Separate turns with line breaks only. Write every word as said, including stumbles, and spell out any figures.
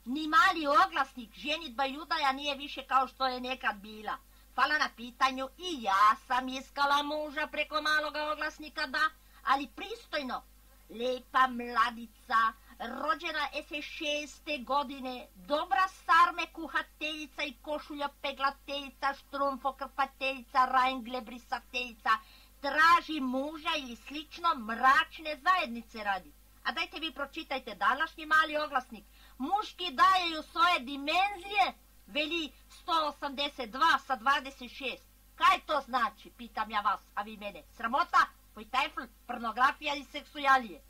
Ni mali oglasnik, ženitba i udaja nije više kao što je nekad bila. Hvala na pitanju, i ja sam iskala muža preko maloga oglasnika, da, ali pristojno. Lepa mladica, rođena ese šeste godine, dobra sarme kuhateljica i košulja peglateljica, štrumfo krpateljica, rajngle brisateljica, traži muža ili slično mračne zajednice radi. A dajte vi pročitajte današnji mali oglasnik. Muški dajeju svoje dimenzije, veli sto osamdeset dva sa dvadeset šest. Kaj to znači, pitam ja vas, a vi mene? Sramota, pojtajfl, pornografija i seksualije.